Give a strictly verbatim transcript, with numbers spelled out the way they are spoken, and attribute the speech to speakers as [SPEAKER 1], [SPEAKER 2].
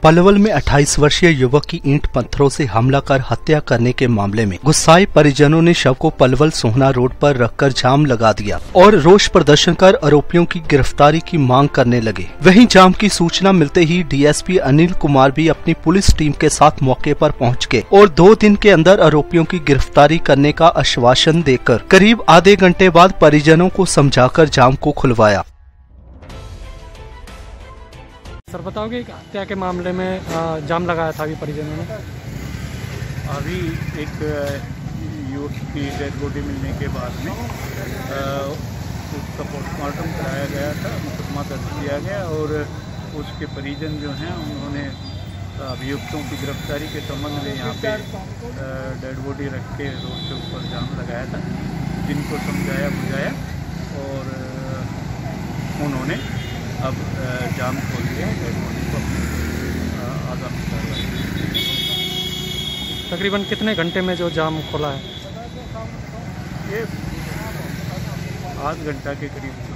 [SPEAKER 1] पलवल में अट्ठाईस वर्षीय युवक की ईंट पत्थरों से हमला कर हत्या करने के मामले में गुस्साए परिजनों ने शव को पलवल सोहना रोड पर रखकर जाम लगा दिया और रोष प्रदर्शन कर आरोपियों की गिरफ्तारी की मांग करने लगे। वहीं जाम की सूचना मिलते ही डीएसपी अनिल कुमार भी अपनी पुलिस टीम के साथ मौके पर पहुंच गए और दो दिन के अंदर आरोपियों की गिरफ्तारी करने का आश्वासन देकर करीब आधे घंटे बाद परिजनों को समझाकर जाम को खुलवाया।
[SPEAKER 2] सर बताओगे हत्या के मामले में जाम लगाया था अभी परिजनों ने?
[SPEAKER 3] अभी एक युवक की डेड बॉडी मिलने के बाद में उसका पोस्टमार्टम कराया गया था, मुकदमा दर्ज किया गया और उसके परिजन जो हैं उन्होंने अभियुक्तों की गिरफ्तारी के संबंध में यहाँ पे डेड बॉडी रख के रोड के ऊपर जाम लगाया था, जिनको समझाया बुझाया और उन्होंने अब जाम खोल दिया है। डेड बॉडी को आगामी कार्रवाई।
[SPEAKER 2] तकरीबन कितने घंटे में जो जाम खोला है?
[SPEAKER 3] ये आध घंटा के करीब